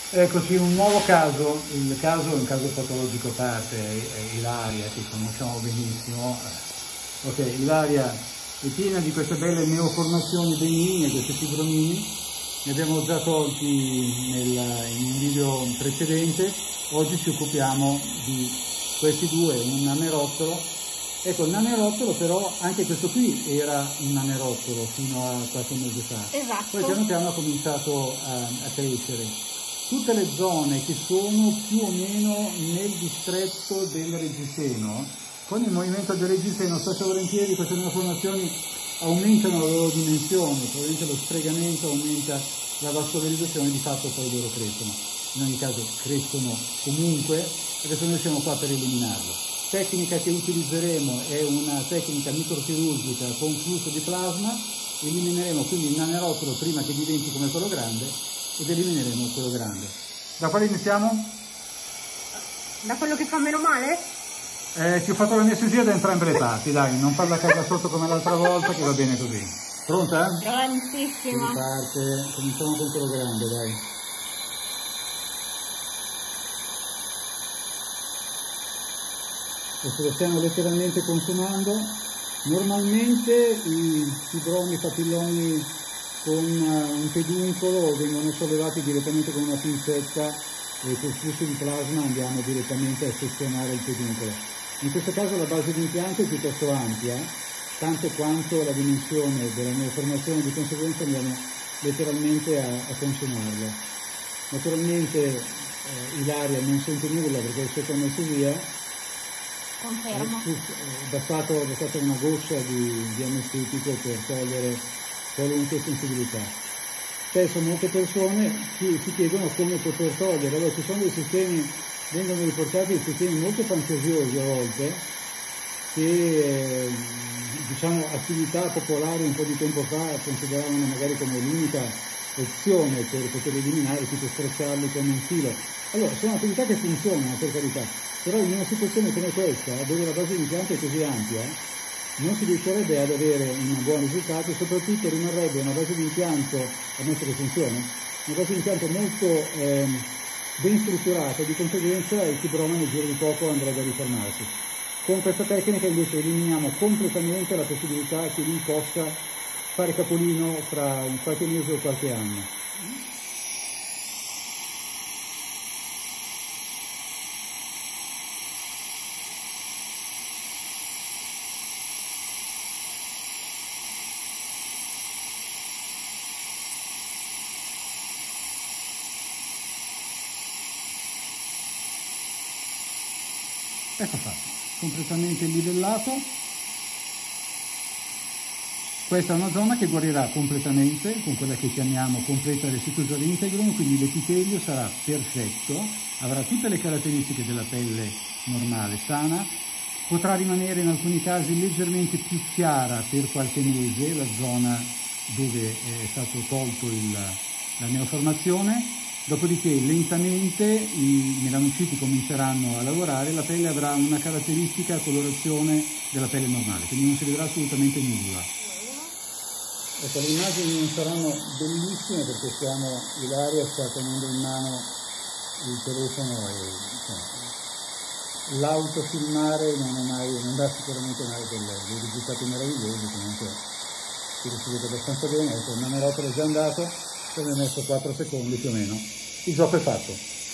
Eccoci, un nuovo caso, il caso è un caso patologico a parte, è Ilaria, che conosciamo benissimo. Ok, Ilaria è piena di queste belle neoformazioni benigne, questi fibronini, ne abbiamo già tolti in un video precedente. Oggi ci occupiamo di questi due, un nanerottolo. Ecco, il nanerottolo però, anche questo qui era un nanerottolo fino a qualche mese fa. Esatto. Poi piano piano ha cominciato a crescere. Tutte le zone che sono più o meno nel distretto del Reggiseno, con il movimento del Reggiseno spesso e volentieri queste neoformazioni aumentano la loro dimensione, probabilmente lo sfregamento aumenta la vascolarizzazione, di fatto poi loro crescono. In ogni caso crescono comunque, adesso noi siamo qua per eliminarlo. Tecnica che utilizzeremo è una tecnica microchirurgica con flusso di plasma, elimineremo quindi il nanerottolo prima che diventi come quello grande ed elimineremo quello grande. Da quale iniziamo? Da quello che fa meno male? Ti ho fatto l'anestesia da entrambe le parti, dai, non farla a casa sotto come l'altra volta, che va bene così. Pronta? Prontissima. Si parte, cominciamo con quello grande, dai. Adesso lo stiamo letteralmente consumando. Normalmente i fibromi, papilloni con un peduncolo vengono sollevati direttamente con una pincetta e col flusso di plasma andiamo direttamente a sezionare il peduncolo. In questo caso la base di impianto è piuttosto ampia, tanto quanto la dimensione della neoformazione, di conseguenza andiamo letteralmente a consumarla. Naturalmente Ilaria non sente nulla perché è sotto anestesia. Confermo. Bastata una goccia di anestetico per togliere qualunque sensibilità. Spesso molte persone si chiedono come poter togliere, allora ci sono dei sistemi, vengono riportati dei sistemi molto fantasiosi a volte, che diciamo attività popolari un po' di tempo fa consideravano magari come l'unica opzione per poter eliminare, tipo stracciarli con un filo. Allora, sono attività che funzionano per carità, però in una situazione come questa, dove la base di impianto è così ampia, non si riuscirebbe ad avere un buon risultato e soprattutto rimarrebbe una base di impianto, ammesso che funzioni, una base di impianto molto ben strutturata, di conseguenza il fibroma nel giro di poco andrebbe a riformarsi. Con questa tecnica invece eliminiamo completamente la possibilità che lui possa fare capolino fra qualche mese o qualche anno. Ecco fatto, completamente livellato. Questa è una zona che guarirà completamente con quella che chiamiamo completa restituzione integrum, quindi l'epitelio sarà perfetto, avrà tutte le caratteristiche della pelle normale, sana, potrà rimanere in alcuni casi leggermente più chiara per qualche mese, la zona dove è stato tolto la neoformazione. Dopodiché lentamente i melanociti cominceranno a lavorare, la pelle avrà una caratteristica colorazione della pelle normale, quindi non si vedrà assolutamente nulla. Ecco, le immagini non saranno bellissime perché Ilaria sta tenendo in mano il telefono e l'autofilmare non dà sicuramente mai dei risultati meravigliosi, comunque si vede abbastanza bene. Ecco, il nanerottolo è già andato, ci abbiamo messo 4 secondi più o meno. Il gioco è fatto.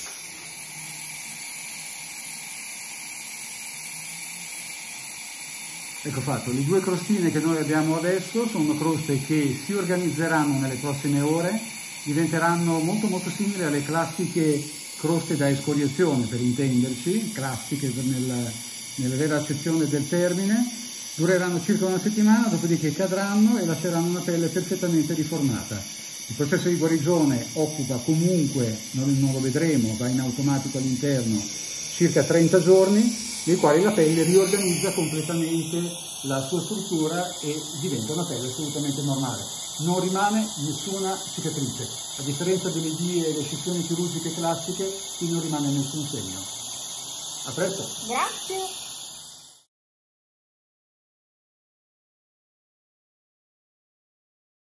Ecco fatto, le due crostine che noi abbiamo adesso sono croste che si organizzeranno nelle prossime ore, diventeranno molto molto simili alle classiche croste da escoriazione, per intenderci, classiche nella vera accezione del termine, dureranno circa una settimana, dopodiché cadranno e lasceranno una pelle perfettamente riformata. Il processo di guarigione occupa comunque, non lo vedremo, va in automatico all'interno, circa 30 giorni, nei quali la pelle riorganizza completamente la sua struttura e diventa una pelle assolutamente normale. Non rimane nessuna cicatrice, a differenza delle vie e le scissioni chirurgiche classiche, qui non rimane nessun segno. A presto! Grazie!